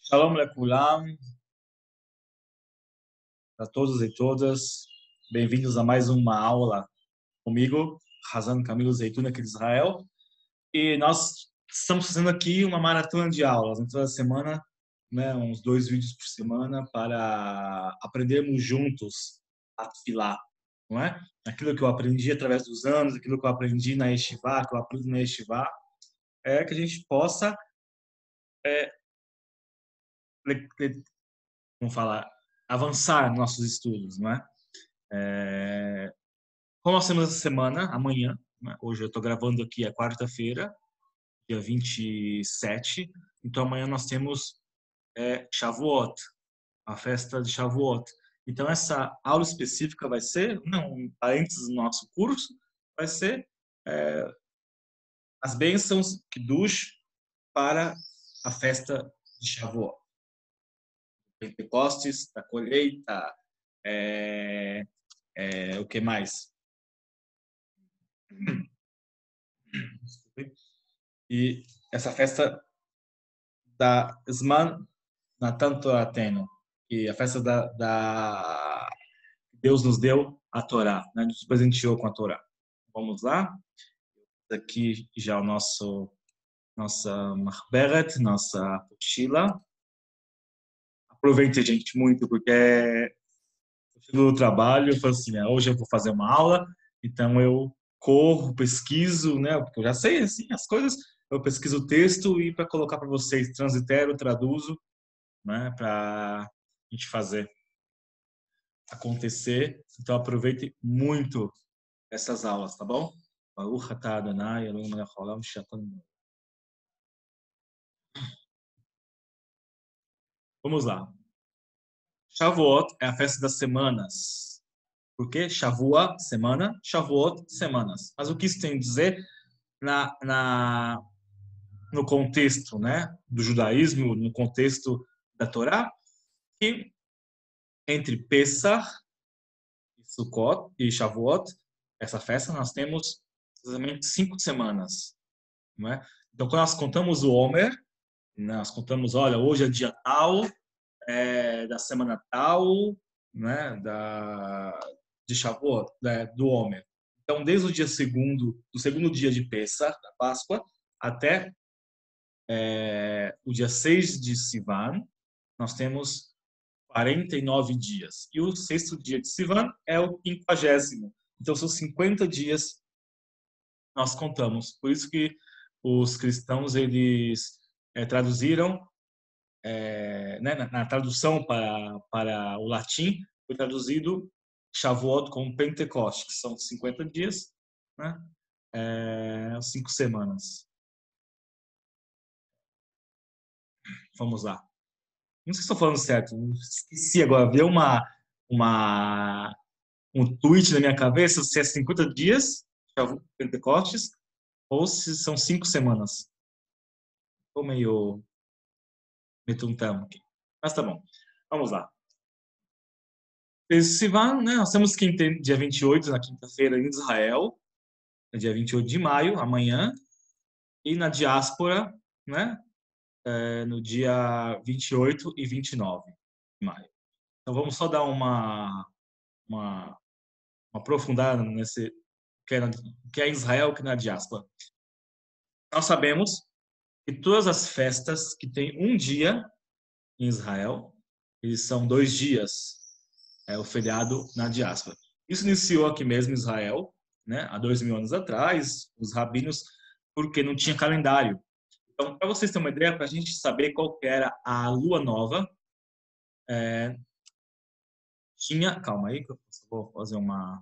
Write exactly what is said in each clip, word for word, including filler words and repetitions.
Shalom Lekulam, a todos e todas. Bem-vindos a mais uma aula comigo, Hazan Camilo Zeituna, aqui de Israel. E nós estamos fazendo aqui uma maratona de aulas, então, toda semana, né, uns dois vídeos por semana, para aprendermos juntos a filar, não é? Aquilo que eu aprendi através dos anos, aquilo que eu aprendi na Yeshiva, que eu aprendi na Yeshiva, é que a gente possa, é, le- le- vamos falar, avançar nos nossos estudos, não é? É, Como nós temos essa semana, amanhã, né? Hoje eu estou gravando aqui, é quarta-feira, dia vinte e sete, então amanhã nós temos é, Shavuot, a festa de Shavuot. Então essa aula específica vai ser, não, um parênteses do nosso curso, vai ser é, as bênçãos Kiddush para a festa de Shavuot. Pentecostes, da colheita, é, é, o que mais? E essa festa da Zman Natan Torateno, que a festa da, da Deus nos deu a Torá, né? Nos presenteou com a Torá. Vamos lá. Aqui já o nosso nossa Mahberet, nossa apostila. Aproveite, gente, muito, porque eu chego do trabalho, eu falo assim, ah, hoje eu vou fazer uma aula, então eu corro, pesquiso, né? Porque eu já sei assim as coisas. Eu pesquiso o texto e para colocar para vocês, translitero, traduzo, né? Para a gente fazer acontecer. Então aproveite muito essas aulas, tá bom? Baruch atah Adonai Eloheinu melech haolam she'atan. Vamos lá. Shavuot é a festa das semanas. Por quê? Shavua, semana. Shavuot, semanas. Mas o que isso tem a dizer na, na, no contexto, né, do judaísmo, no contexto da Torá? Que entre Pesach, Sukkot e Shavuot, essa festa, nós temos exatamente cinco semanas. Não é? Então, quando nós contamos o Homer, nós contamos, olha, hoje é dia tal, é, da semana tal, né, da, de Shavuot, né, do Homer. Então, desde o dia segundo, do segundo dia de Pesach, da Páscoa, até é, o dia seis de Sivan, nós temos quarenta e nove dias. E o sexto dia de Sivan é o quinquagésimo. Então, são cinquenta dias nós contamos. Por isso que os cristãos, eles é, traduziram, é, né, na, na tradução para, para o latim, foi traduzido Shavuot como Pentecoste, que são cinquenta dias, né, é, cinco semanas. Vamos lá. Não sei se estou falando certo, esqueci agora, veio uma, uma, um tweet na minha cabeça se é cinquenta dias, Shavuot, Pentecostes, ou se são cinco semanas. Estou meio metuntamo aqui. Mas tá bom. Vamos lá. Esse Sivan, né, nós temos que ter dia vinte e oito, na quinta-feira, em Israel, é dia vinte e oito de maio, amanhã, e na diáspora, né, é no dia vinte e oito e vinte e nove de maio. Então vamos só dar uma, uma, uma aprofundada nesse que é, na, que é em Israel, que é na diáspora. Nós sabemos que todas as festas que têm um dia em Israel, eles são dois dias, é o feriado na diáspora. Isso iniciou aqui mesmo em Israel, né, há dois mil anos atrás, os rabinos, porque não tinha calendário. Então, para vocês terem uma ideia, para a gente saber qual que era a lua nova, é, tinha. Calma aí, que eu vou fazer uma.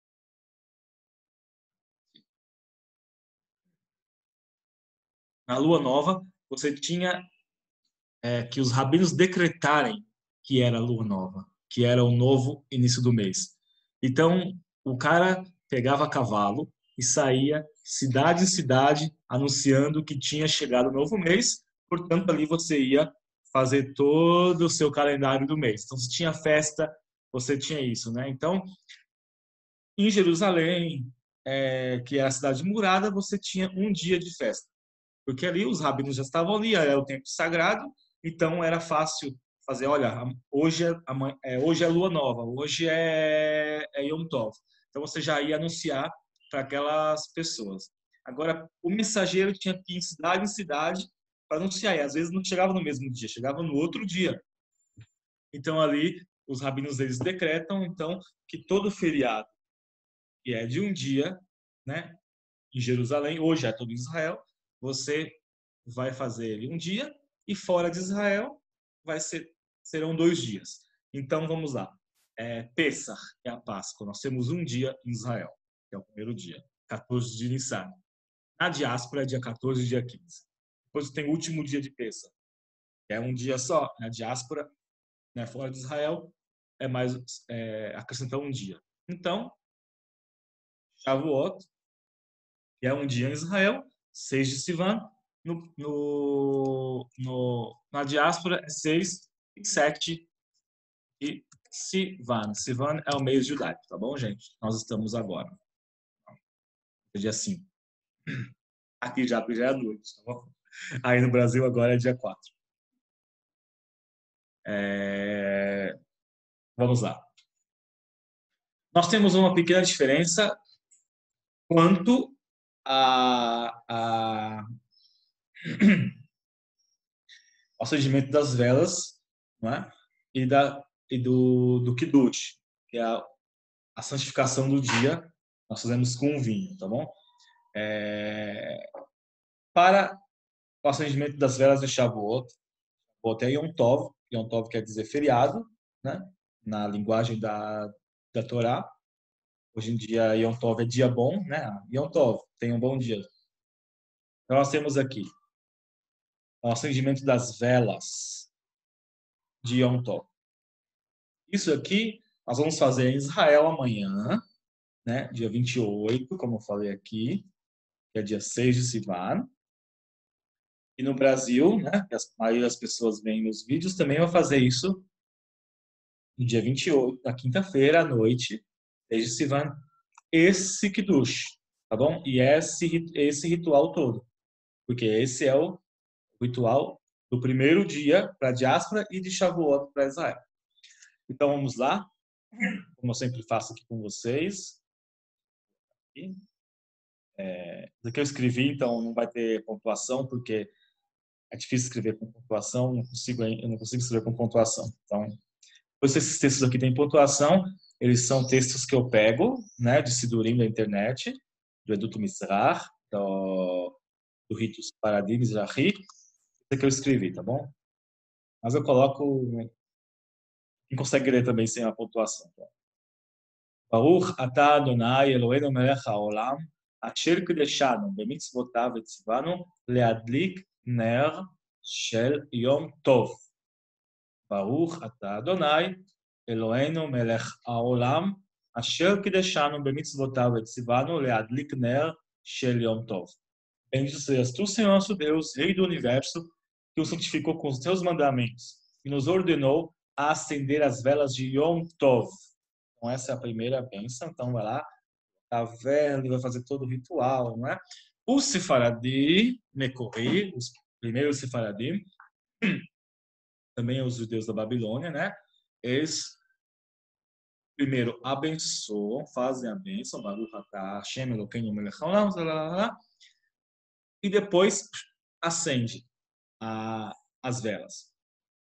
Na lua nova, você tinha é, que os rabinos decretarem que era a lua nova, que era o novo início do mês. Então, o cara pegava cavalo e saía cidade em cidade anunciando que tinha chegado o novo mês, portanto, ali você ia fazer todo o seu calendário do mês. Então, se tinha festa, você tinha isso, né? Então, em Jerusalém, é, que é a cidade murada, você tinha um dia de festa, porque ali os rabinos já estavam ali, era o tempo sagrado, Então era fácil fazer, olha, hoje é, amanhã, é, hoje é lua nova, hoje é, é Yom Tov. Então você já ia anunciar para aquelas pessoas. Agora, o mensageiro tinha que ir em cidade em cidade para anunciar, e às vezes não chegava no mesmo dia, chegava no outro dia. Então ali os rabinos eles decretam então que todo feriado que é de um dia, né, em Jerusalém, hoje é todo Israel, você vai fazer ele um dia e fora de Israel vai ser serão dois dias. Então vamos lá. É, Pessah é a Páscoa. Nós temos um dia em Israel, que é o primeiro dia, quatorze de Nissan. Na diáspora é dia quatorze e dia quinze. Depois tem o último dia de Pessah, que é um dia só. Na diáspora, né, fora de Israel, é mais é, acrescentar um dia. Então, Shavuot, que é um dia em Israel, seis de Sivan, no, no, no, na diáspora é seis e sete de Sivan. Sivan é o mês judaico, tá bom, gente? Nós estamos agora. É dia cinco. Aqui já, já é noite, tá bom? Aí no Brasil agora é dia quatro. É... Vamos lá. Nós temos uma pequena diferença quanto a, a... ao acendimento das velas, não é? E, da, e do, do Kiddush, que é a, a santificação do dia, nós fazemos com o vinho, tá bom? É, para o acendimento das velas de Shavuot, Shavuot é Yom Tov, Yom Tov quer dizer feriado, né? Na linguagem da, da Torá. Hoje em dia, Yom Tov é dia bom, né? Yom Tov, tenha um bom dia. Então, nós temos aqui o acendimento das velas de Yom Tov. Isso aqui nós vamos fazer em Israel amanhã, né? Dia vinte e oito, como eu falei aqui, que é dia seis de Sivan. E no Brasil, né? Que a maioria das pessoas veem nos vídeos, também vai fazer isso no dia vinte e oito, na quinta-feira à noite, seis de Sivan, esse Kiddush, tá bom? E esse, esse ritual todo. Porque esse é o ritual do primeiro dia para a diáspora e de Shavuot para Israel. Então vamos lá, como eu sempre faço aqui com vocês. É, isso aqui eu escrevi, então não vai ter pontuação, porque é difícil escrever com pontuação, não consigo, eu não consigo escrever com pontuação. Então, depois esses textos aqui têm pontuação, eles são textos que eu pego, né, de Sidurim da internet, do Eduto Mizrach, do, do Ritus Paradim Mizrahi, isso que eu escrevi, tá bom? Mas eu coloco, quem consegue ler também sem a pontuação. Tá? Baruch atah Adonai Eloheinu melech haolam, asher kideshanu b'mitzvotav v'tzivanu leadlik ner shel Yom Tov. Baruch atah Adonai Eloheinu melech haolam, asher kideshanu b'mitzvotav v'tzivanu leadlik ner shel Yom Tov. Bendito sejas tu, Senhor nosso Deus, Rei do Universo, que o santificou com os teus mandamentos e nos ordenou a acender as velas de Yom Tov. Então, essa é a primeira bênção. Então, vai lá, a vela, ele vai fazer todo o ritual, não é? Os Sefaradi, Mekori, os primeiros Sefaradim, também os judeus da Babilônia, né? Eles primeiro abençoam, fazem a bênção, Baruch atah Hashem Elokeinu melech haolam, e depois acende a, as velas.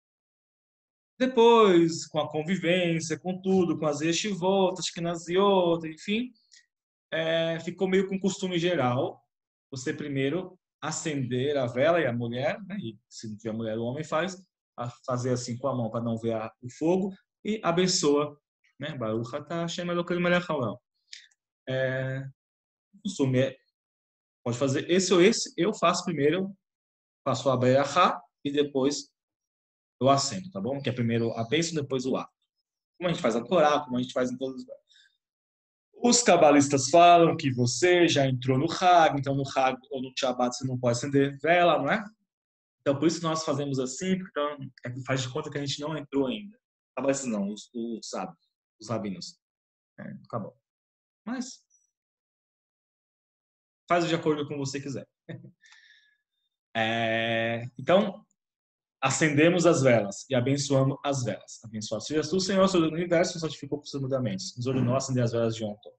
Depois, com a convivência, com tudo, com as yeshivot, ashkenaziot, enfim, é, ficou meio com costume geral você primeiro acender a vela, e a mulher, né, e se não tiver mulher, o homem faz, a fazer assim com a mão para não ver a, o fogo, e abençoa, né? Baruch atah Hashem Elokeinu melech haolam. É, o costume é, pode fazer esse ou esse, eu faço primeiro, faço a be'achá, e depois eu acendo, tá bom? Que é primeiro a bênção, depois o ato. Como a gente faz a Torá, como a gente faz em todos os... Os cabalistas falam que você já entrou no Hag, então no Hag ou no Shabbat você não pode acender vela, não é? Então por isso nós fazemos assim, então é que faz de conta que a gente não entrou ainda. Cabalistas não, os, os sábios, os rabinos. É, acabou. Mas faz de acordo com o que você quiser. É, então, acendemos as velas e abençoamos as velas. Abençoado seja tu, Senhor, Senhor do universo, santificou por seus mandamentos. Nos ordenou a acender as velas de Yom Tov.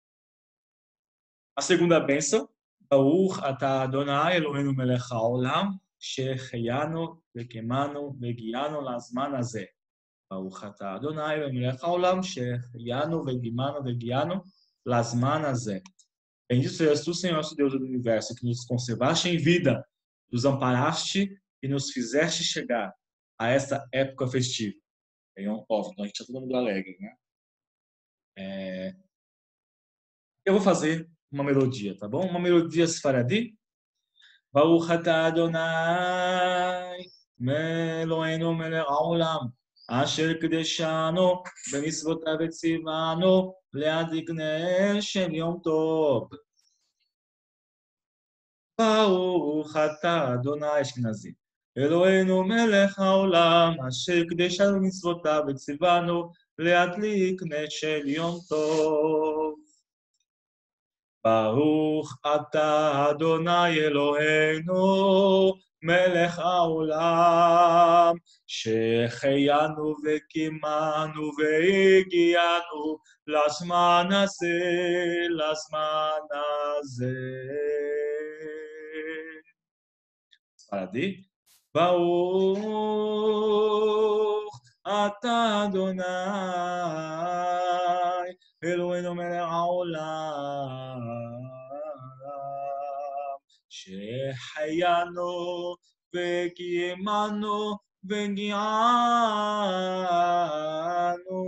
A segunda bênção, Baruch atah Adonai Eloheinu melech haolam, שהחיינו וקיימנו והגיענו לזמן הזה. ברוך אתה אדוני ומלך העולם שהחיינו וקיימנו והגיענו לזמן הזה. Bendito sejas tu, Senhor, nosso Deus do universo, que nos conservaste em vida, nos amparaste e nos fizeste chegar a esta época festiva. Yom Tov, então a gente está todo mundo alegre, né? É... Eu vou fazer uma melodia, tá bom? Uma melodia sefaradi. Baruch atah Adonai Eloheinu melech haolam asher kideshanu b'mitzvotav v'tzivanu le'adlik ner shel Yom Tov. Baruch atah Adonai Ashkenazi Eloheinu melech haolam asher kideshanu b'mitzvotav v'tzivanu le'adlik ner shel Yom Tov. ברוך אתה אדוני אלוהינו מלך העולם שהחיינו וקיימנו והגיענו לזמן הזה, לזמן הזה. ספרדי. ברוך אתה אדוני אלוהינו מלך העולם שהחיינו וקיימנו והגיענו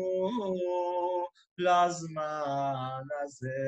לזמן הזה.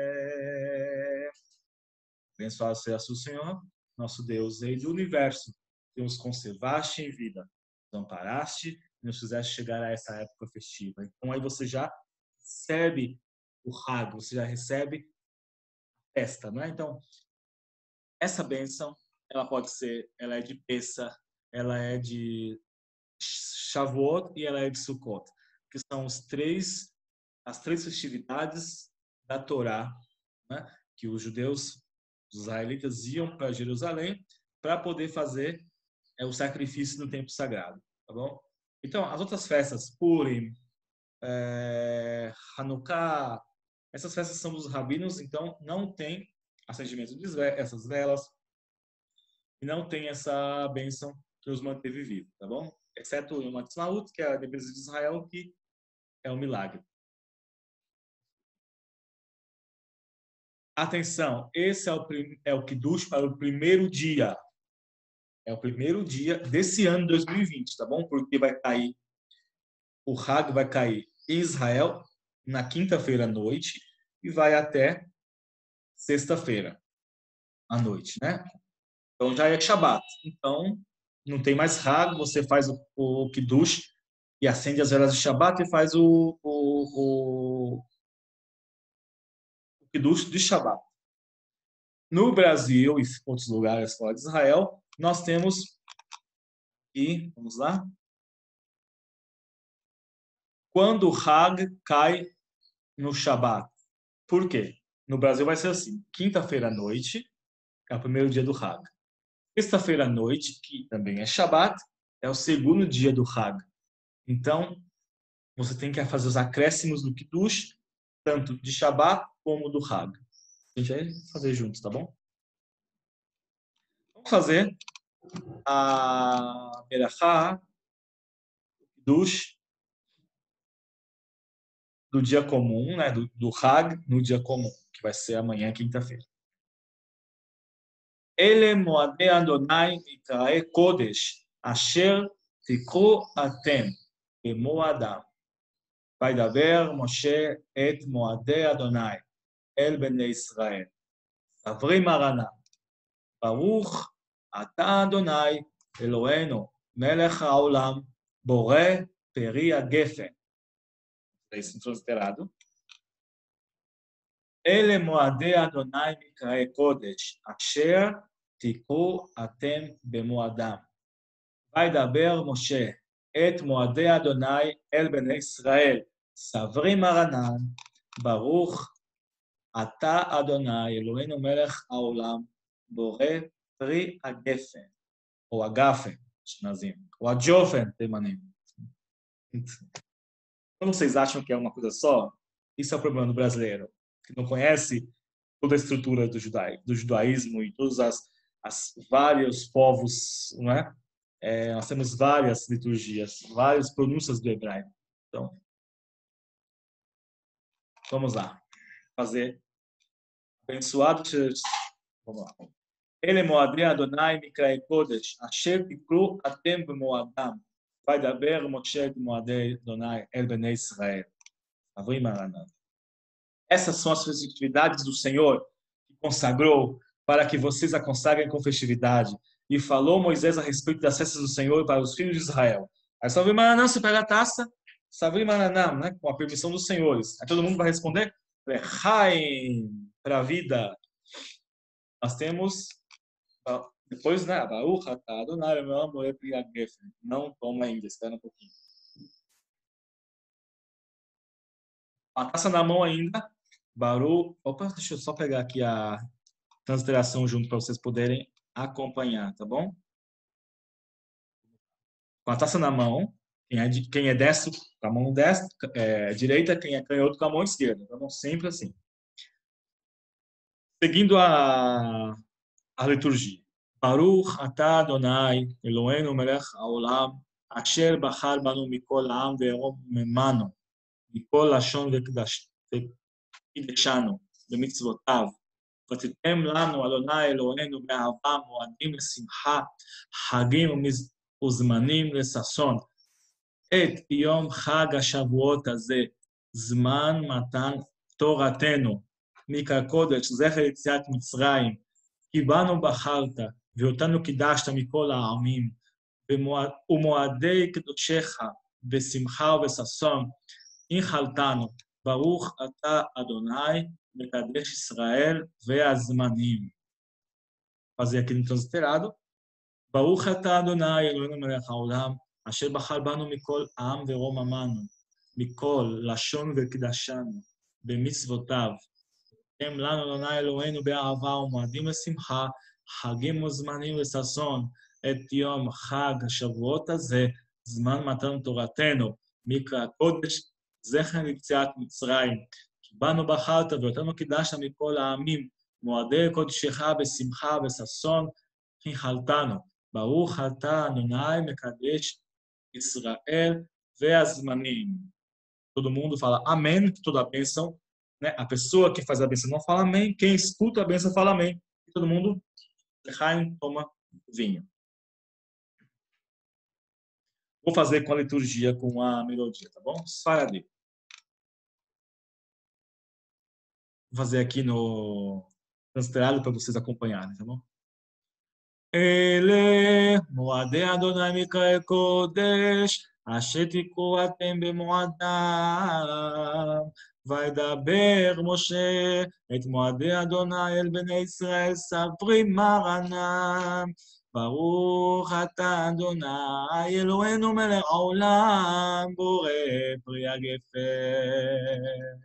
Abençoado seja o Senhor, nosso Deus, Rei do Universo, que nos conservaste em vida, nos amparaste e nos fizeste chegar a essa época festiva. Então aí você já recebe o Hag, você já recebe a festa, não é? Então, essa bênção, ela pode ser, ela é de Pessah, ela é de Shavuot e ela é de Sukkot, que são os três, as três festividades da Torá, né? Que os judeus, os israelitas, iam para Jerusalém para poder fazer é, o sacrifício no templo sagrado, tá bom? Então, as outras festas, Purim, é, Hanukkah, essas festas são dos rabinos, então não tem acendimento dessas velas e não tem essa bênção que os manteve vivos, tá bom? Exceto o Yom Ha'atzmaut, que é a defesa de Israel, que é um milagre. Atenção, esse é o, é o Kiddush para o primeiro dia. É o primeiro dia desse ano dois mil e vinte, tá bom? Porque vai cair, o Hag vai cair em Israel na quinta-feira à noite e vai até sexta-feira à noite, né? Então já é Shabat. Então não tem mais Hag, você faz o, o Kiddush e acende as velas de Shabat e faz o, o, o, o Kiddush de Shabat. No Brasil e em outros lugares fora de Israel, nós temos, e vamos lá, quando o Hag cai no Shabat. Por quê? No Brasil vai ser assim, quinta-feira à noite é o primeiro dia do Hag. Sexta-feira à noite, que também é Shabat, é o segundo dia do Hag. Então, você tem que fazer os acréscimos do Kiddush, tanto de Shabat como do Hag. A gente vai fazer juntos, tá bom? Vamos fazer a Berachá, o Kiddush, do dia comum, né, do, do Hag no dia comum, que vai ser amanhã, quinta-feira. Ele moadei Adonai יקראי קודש, אשר תקראו אתם במועדם. וידבר משה את מועדי אדוני אל בני ישראל. סברי מרנה, ברוך אתה אדוני אלוהינו, מלך העולם, בורא פרי הגפן. Isso transliterado. אלה מועדי אדוני מקראי קודש, אשר תקראו אתם במועדם. וידבר משה את מועדי אדוני אל בני ישראל. סברי מרנן, ברוך אתה אדוני אלוהינו מלך העולם, בורא פרי הגפן, או הגפן. Ashkenazim. O Adjofen Temanim. Quando vocês acham que é uma coisa só, isso é o problema do brasileiro, que não conhece toda a estrutura do, judai, do judaísmo e todos as, as vários povos, não é? É, nós temos várias liturgias, várias pronúncias do hebraico. Então, vamos lá. Fazer abençoado. Vamos lá. Ele moadei Adonai Mikrae Kodesh, Asher tikru atem b'moadam, vai daber Moshe moadei Adonai el bnei Israel. Avrim Aranav. Essas são as festividades do Senhor que consagrou para que vocês a consagrem com festividade. E falou Moisés a respeito das festas do Senhor para os filhos de Israel. Aí Savrim Maranam, você pega a taça, Savrim Maranam, né, com a permissão dos senhores. Aí todo mundo vai responder, Lechaim, para a vida. Nós temos, depois, né, Baruch atah Adonai Eloheinu melech hagefen. Não toma ainda, espera um pouquinho. A taça na mão ainda, Baruch. Opa, deixa eu só pegar aqui a transliteração junto para vocês poderem acompanhar, tá bom? Com a taça na mão, quem é, quem é destro com a mão destra, é, direita, quem é canhoto com a mão esquerda. Tá bom? Sempre assim. Seguindo a, a liturgia. Baruch atah Adonai Eloheinu melech haolam asher bachar banu mikol ha'am ve'erom memanu mikol lashon ve'kideshanu b'mitzvotav ותיתן לנו אדוני אלוהינו באהבה מועדים לשמחה, חגים וזמנים לששון. את יום חג השבועות הזה, זמן מתן תורתנו, מקודש, זכר יציאת מצרים, כי בנו בחרת, ואותנו קידשת מכל העמים, ומועדי קדושך בשמחה ובששון, נחלתנו, ברוך אתה אדוני, מקדש ישראל והזמנים. fazer aqui no transliterado. Baruch atah Adonai Eloheinu melech haolam, asher bachar banu mikol ha'am ve'rom amanu, mikol lashon ve'kidashanu, b'mitzvotav. Tem לנו Adonai Eloheinu באהבה ומועדים לשמחה, חגים וזמנים לששון, את יום חג השבועות הזה, זמן מתן תורתנו, מקרא קודש, זכר יציאת מצרים. בנו בחרת ואותנו קידשת מכל העמים, מועדי קודשך בשמחה וששון, נחלתנו. ברוך אתה אדוני מקדש ישראל והזמנים. Todo mundo fala amém, toda a bênção, né? A pessoa que faz a bênção não fala amém, quem escuta a bênção fala amém. E todo mundo toma vinho. Vou fazer com a liturgia, com a melodia, tá bom? Sfaradi. Vou fazer aqui no transliterado para vocês acompanharem, tá bom? Ele moadei Adonai Mikrae Kodesh, asher tikru atem b'moadam, וידבר משה את מועדי אדוני אל בני ישראל ספרים מרנם. ברוך אתה אדוני אלוהינו מלך העולם בורא פרי הגפן.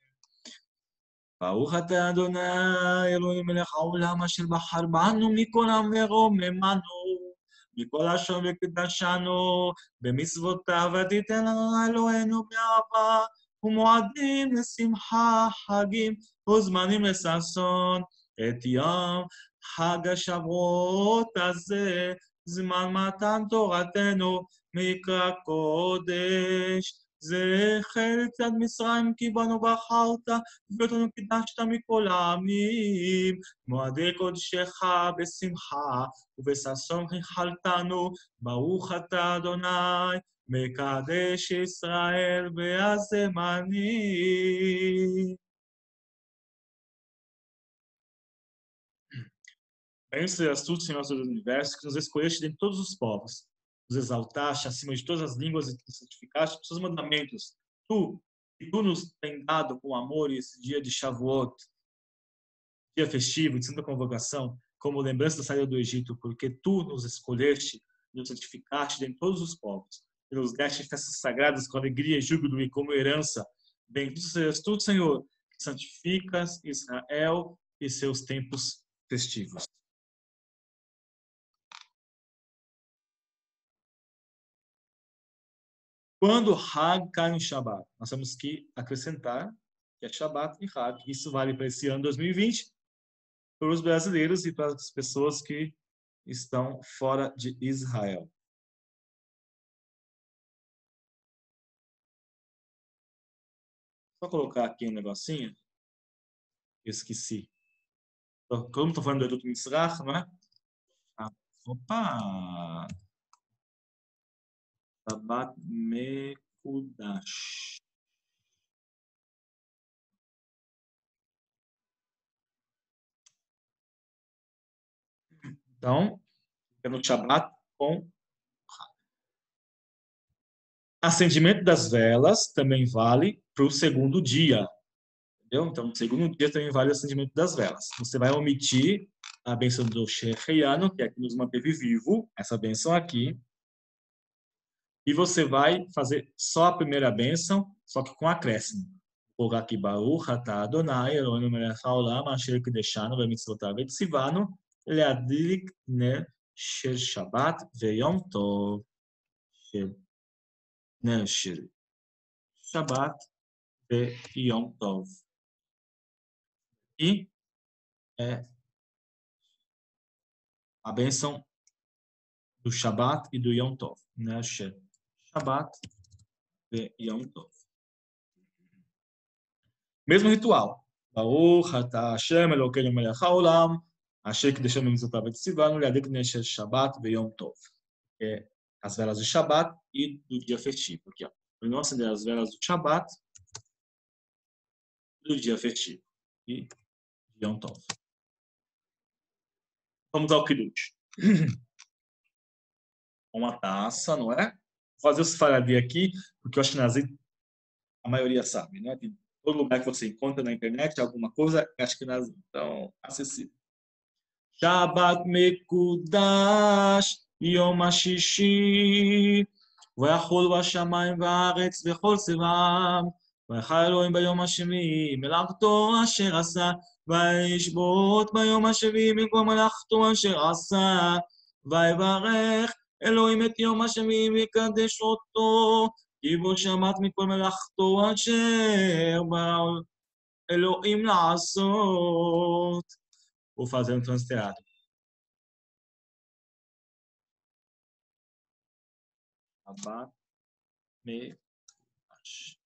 ברוך אתה אדוני אלוהינו מלך העולם אשר בחר בנו מכל עם ורוממנו מכל לשון וקדשנו במצוותיו ותיתן לנו אלוהינו באהבה ומועדים לשמחה, חגים וזמנים לששון. את יום חג השבועות הזה, זמן מתן תורתנו, מקרא קודש. זכר יציאת מצרים כי בנו בחרת, ואותנו קידשת מכל העמים. מועדי קודשך בשמחה ובששון נחלתנו, ברוך אתה אדוני מקדש ישראל והזמנים. Bem-se és tu, Senhor do universo, que nos escolheste dentre todos os povos, nos exaltaste acima de todas as línguas e nos santificaste por seus mandamentos. Tu, que tu nos tem dado com amor esse dia de Shavuot, dia festivo, de santa convocação, como lembrança da saída do Egito, porque tu nos escolheste e nos santificaste dentre todos os povos, e nos deste festas sagradas com alegria e júbilo e como herança. Bendito sejas tu, Senhor, que santificas Israel e seus tempos festivos. Quando Hag cai no Shabat, nós temos que acrescentar que é Shabat e Hag. Isso vale para esse ano dois mil e vinte, para os brasileiros e para as pessoas que estão fora de Israel. Só colocar aqui um negocinho. Esqueci. Como estou falando do Edut Mitzrach, não é? Ah, opa! Shabat Mekudash. Então, é no Shabat com acendimento das velas também vale para o segundo dia. Entendeu? Então, no segundo dia também vale o acendimento das velas. Você vai omitir a bênção do Shechianu, que é que nos manteve vivo, essa bênção aqui. E você vai fazer só a primeira bênção, só que com acréscimo. Colocar aqui, Baruch atah Adonai, Eloheinu melech haolam, asher kideshanu b'mitzvotav v'tzivanu, leadlik ner shel Shabbat v'yom tov. Ner shel Shabbat v'yom tov. E é a bênção do Shabbat e do Yom Tov. Ner shel Shabbat v'yom tov. Mesmo ritual. Baruch atah Hashem Elokeinu melech haolam, asher kideshanu b'mitzvotav v'tzivanu, leadlik ner shel Shabbat v'yom tov. É as velas do Shabbat e do dia festivo. Aqui, ó. Eu não acender as velas do Shabbat do dia festivo e Yom Tov. Vamos ao Kiddush. Uma taça, não é? Vou fazer o Sfaradi aqui, porque eu acho que nas, a maioria sabe, né? Tem todo lugar que você encontra na internet alguma coisa, acho que nas então acessível. Shabbat Mekudash Yom HaShishi ויחול בשמיים והארץ וכל צבאם, ויחל אלוהים ביום השביעי מלאכתו אשר עשה, וישבות ביום השביעי מכל מלאכתו אשר עשה, ויברך אלוהים את יום השביעי ויקדש אותו, כי בו שמט מכל מלאכתו אשר ברא אלוהים לעשות. Vou fazer um transliterado. Shabbat Mekudash.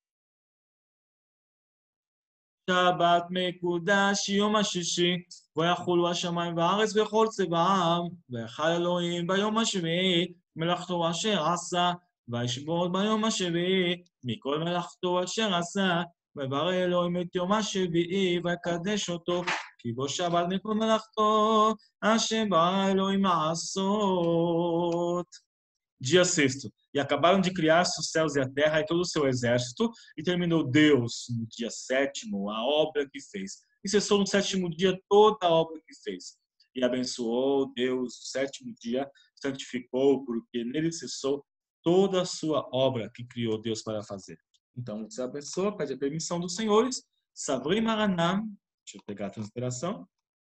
Shabbat Mekudash יום השישי, ויחולו השמיים והארץ וכל צבאם, ויחל אלוהים ביום השביעי מלאכתו אשר עשה, וישבות ביום השביעי מכל מלאכתו אשר עשה, ויברא אלוהים את יום השביעי ויקדש אותו, כי בו שבת מכל מלאכתו אשר ברא אלוהים לעשות. Dia sexto. E acabaram de criar os céus e a terra e todo o seu exército, e terminou Deus no dia sétimo a obra que fez. E cessou no sétimo dia toda a obra que fez. E abençoou Deus o sétimo dia, santificou, porque nele cessou toda a sua obra que criou Deus para fazer. Então, você abençoa, pede a permissão dos senhores. Savri Maranam. Deixa eu pegar a transpiração.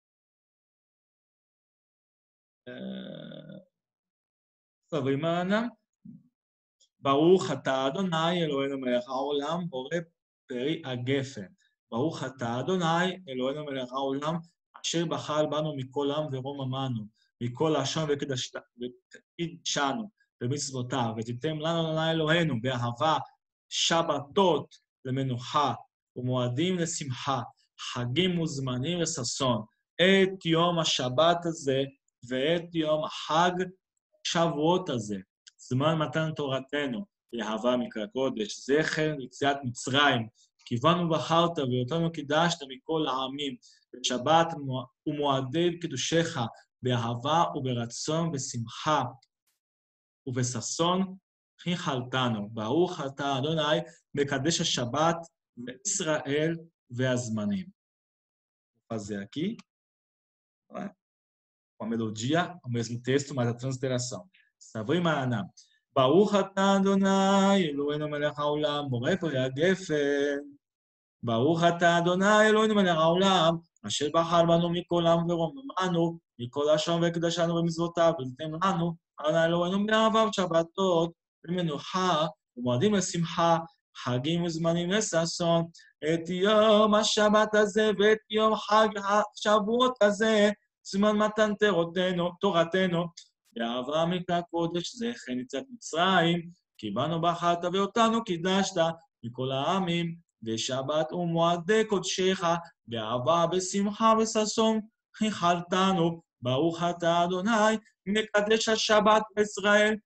É... Savri Maranam. ברוך אתה אדוני אלוהינו מלך העולם בורא פרי הגפן. ברוך אתה אדוני אלוהינו מלך העולם אשר בחר בנו מכל עם ורום עמנו, מכל לשון וקידשנו במצוותיו, ותיתן לנו אדוני אלוהינו באהבה שבתות למנוחה ומועדים לשמחה, חגים וזמנים לששון, את יום השבת הזה ואת יום החג שבועות הזה. זמן מתן תורתנו, לאהבה מקרא קודש, זכר יציאת מצרים, כיוונו בחרת ואותנו קידשת מכל העמים, בשבת ומועדי קדושך, באהבה וברצון ושמחה ובששון, חיכלתנו. ברוך אתה אדוני, מקדש השבת וישראל והזמנים. Vou fazer aqui, com a melodia, o mesmo texto, mas a transliteração. Savri Maranam. Baruch atah Adonai Eloheinu melech haolam borei peri הגפן. Baruch atah Adonai Eloheinu melech haolam אשר בחר בנו מכל עם ורוממנו מכל לשון וקדשנו במצוותיו ותיתן לנו אדוני אלוהינו באהבה ובשבתות במנוחה ומועדים לשמחה, חגים וזמנים לששון, את יום השבת הזה ואת יום חג השבועות הזה, סימן מתן תורתנו, תורתנו, באברהם מקרא קודש זה כן יציאת מצרים, כי בנו בחרת ואותנו קידשת מכל העמים, ושבת ומועדי קודשך, באהבה, בשמחה וששון, חיכלתנו, ברוך אתה אדוני, מקדש השבת בישראל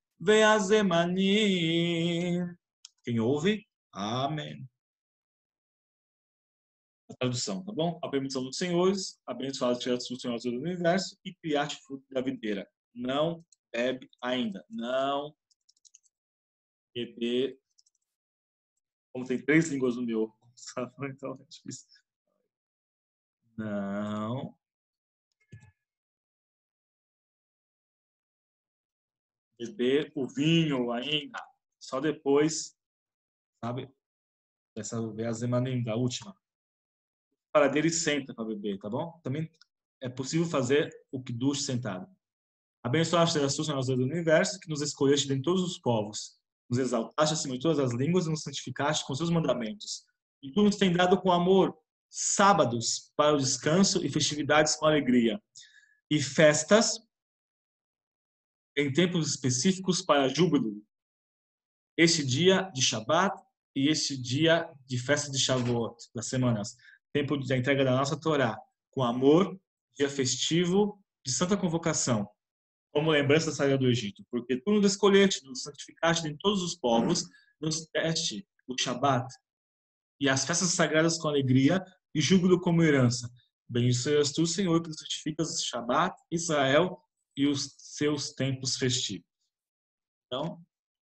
והזמנים. Quem ouve? Amém. A tradução, tá bom? A permissão dos senhores, abençoados sejam os senhores do universo e criaste fruto da videira. Não bebe ainda. Não beber. Como tem três línguas no meu, então é difícil. Não beber o vinho ainda. Só depois, sabe? Dessa Veazemanim, da última. Para dele senta para beber, tá bom? Também é possível fazer o Kiddush sentado. Abençoaste sejas tu, Senhor Deus do universo, que nos escolheste dentre todos os povos, nos exaltaste acima de todas as línguas e nos santificaste com seus mandamentos. E tu nos tem dado com amor sábados para o descanso e festividades com alegria, e festas em tempos específicos para júbilo. Este dia de Shabat e este dia de festa de Shavuot, das semanas, tempo da entrega da nossa Torá, com amor, dia festivo de santa convocação, como lembrança da saída do Egito, porque tu nos escolheste, nos santificaste em todos os povos, nos deste o Shabat e as festas sagradas com alegria e júbilo como herança. Bendito sejas tu, Senhor, que santificas o Shabat, Israel e os seus tempos festivos. Então,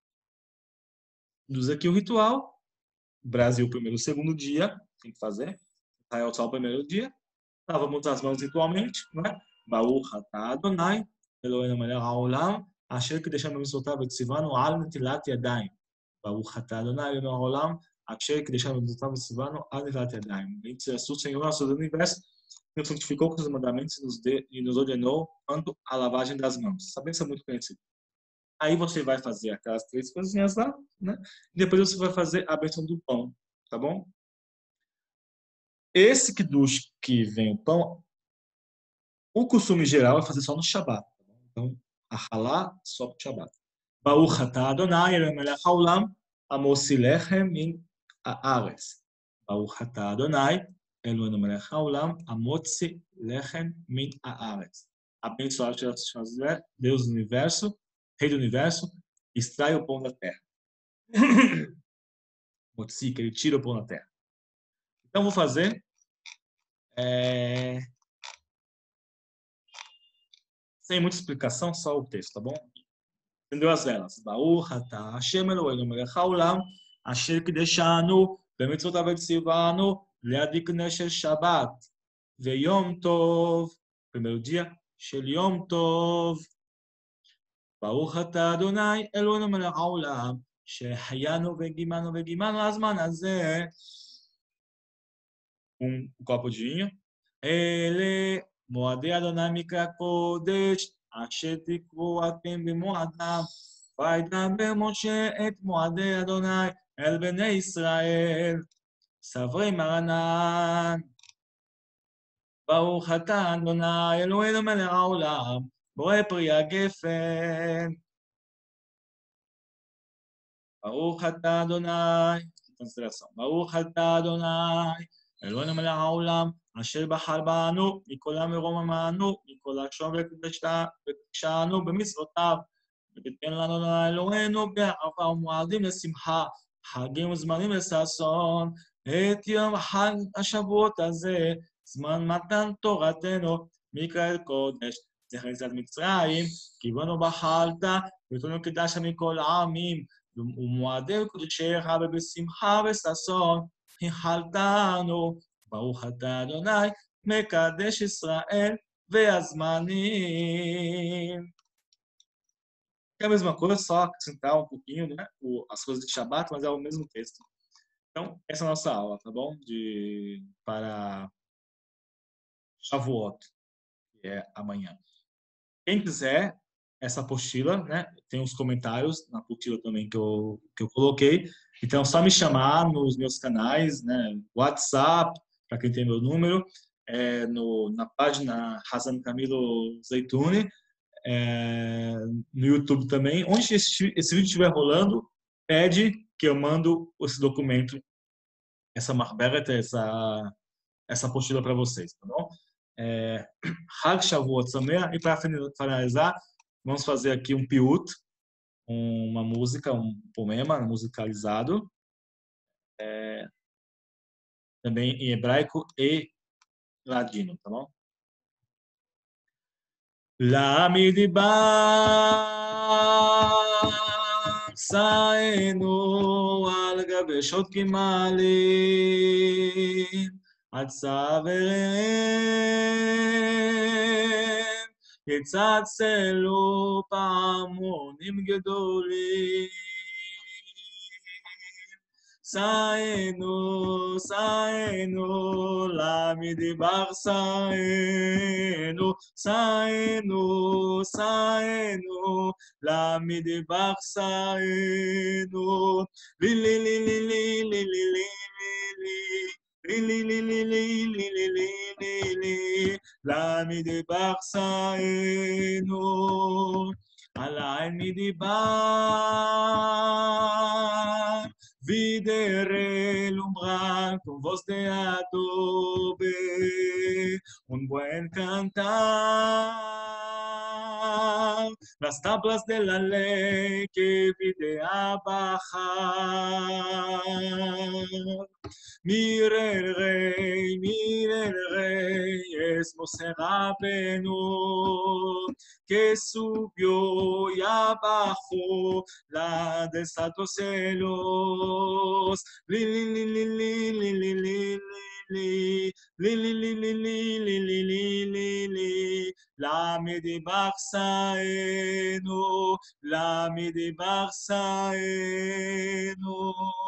diz aqui o ritual. Brasil, primeiro e segundo dia, tem que fazer. Israel só o primeiro dia. Lavamos as mãos ritualmente, né? Baruch atah Adonai, Eloheinu melech haolam, asher kideshanu b'mitzvotav v'tzivanu al netilat yadayim. Baruch atah Adonai, Eloheinu haolam, asher kideshanu b'mitzvotav v'tzivanu al netilat yadayim. Bendito sejas tu, Senhor, nosso Deus do universo, que nos santificou com os mandamentos e nos, de, e nos ordenou quanto à lavagem das mãos. Essa bênção é muito conhecida. Aí você vai fazer aquelas três coisinhas lá, né? E depois você vai fazer a bênção do pão, tá bom? Esse kiddush que vem o pão, o costume geral é fazer só no Shabat. Tá bom? Então, a halá só no Shabat. Baruch atah Adonai Eloheinu melech haolam, amotzi lechem min haaretz. Baruch atah Adonai Eloheinu melech haolam, amotzi lechem min haaretz. Abençoado seja Deus do universo, Rei do universo, extrai o pão da terra. Motzi, que ele tira o pão da terra. Então, vou fazer é... sem muita explicação, só o texto, tá bom? Acendeu as velas. Baruch atah Hashem Eloheinu melech haolam, asher kideshanu b'mitzvotav v'tzivanu le'adlik neshel Shabbat ve'yom tov. Primeiro dia, shel yom tov. Baruch atah Adonai Eloheinu melech haolam, שהחיינו וגימנו וגימנו הזמן הזה. Um copo de vinho. אלה מועדי אדוני מקרא קודש, אשר תקראו אתם במועדם, וידבר משה את מועדי אדוני אל בני ישראל. סברי מרנן. ברוך אתה אדוני אלוהינו מלך העולם, בורא פרי הגפן. ברוך אתה אדוני, ברוך אתה אדוני, אלוהינו מלך העולם, אשר בחר בנו, מכל עם ורוממנו, מכל לשון וקדשנו במצוותיו, ותיתן לנו אלוהינו באהבה ומועדים לשמחה, חגים וזמנים לששון, את יום חג השבועות הזה, זמן מתן תורתנו, מקרא קודש, זכר יציאת מצרים, כי בנו בחרת, ותנו קידשת מכל העמים, ומועדי קודשך ובשמחה וששון, חיכלתנו, ברוך אתה אדוני, מקדש ישראל והזמנים. É a mesma coisa, só acrescentar um pouquinho, né, as coisas de Shabat, mas é o mesmo texto. Então, essa é a nossa aula, tá bom? De, para Shavuot, que é amanhã. Quem quiser, essa apostila, né? Tem os comentários na apostila também que eu, que eu coloquei. Então, é só me chamar nos meus canais, né? WhatsApp, para quem tem meu número, é, no, na página Hazan Camilo Zeituni, é, no YouTube também. Onde esse, esse vídeo estiver rolando, pede que eu mando esse documento, essa marberet, essa, essa apostila para vocês, tá bom? É, Hag Shavuot Sameach. E para finalizar, vamos fazer aqui um piut, uma música, um poema musicalizado, é, também em hebraico e ladino, tá bom? Lamidbar saenu al gabeshot kimalim atzaveren יצלצלו פעמונים גדולים סיינו, סיינו, למדבר סיינו, סיינו, סיינו, למדבר סיינו, לי לי לי לי לי לי לי לי לי לי לי לי לי לי לי לי לי למדבר סיינו, עלי מדבר Videre l'umbral con voz de adobe, un buen cantar, las tablas de la ley que videa bajar. Mire el rey, mire el rey, es Moshe Rabenu, que subió y abajo la de altos celos. Li li li li li li li li li li li li li li li li li li la מדבר saenu, la מדבר saenu.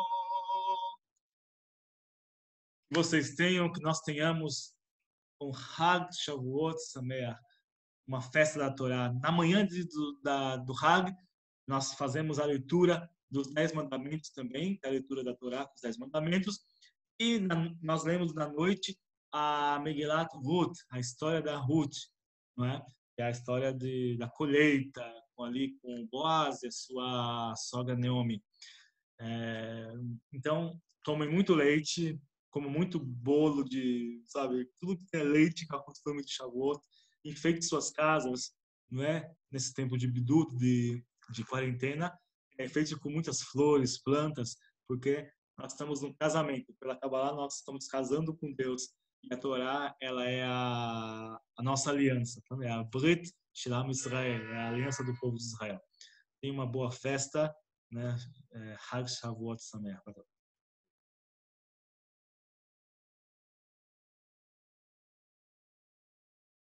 Que vocês tenham, que nós tenhamos um Hag Shavuot Sameach, uma festa da Torá. Na manhã de, do, da, do Hag, nós fazemos a leitura dos Dez Mandamentos também, a leitura da Torá, os Dez Mandamentos, e na, nós lemos na noite a Megilat Ruth, a história da Ruth, não é? Que é a história de, da colheita, ali com Boaz e a sua sogra Naomi. É, então, tomem muito leite, como muito bolo de, sabe, tudo que é leite, que é o costume de Shavuot, enfeite suas casas, não é? Nesse tempo de bidut, de, de quarentena, é feito com muitas flores, plantas, porque nós estamos no casamento. Pela Kabbalah, nós estamos casando com Deus. E a Torá, ela é a, a nossa aliança, é a Brit Shilam Israel, é a aliança do povo de Israel. Tenha uma boa festa, né? Hag Shavuot Sameach.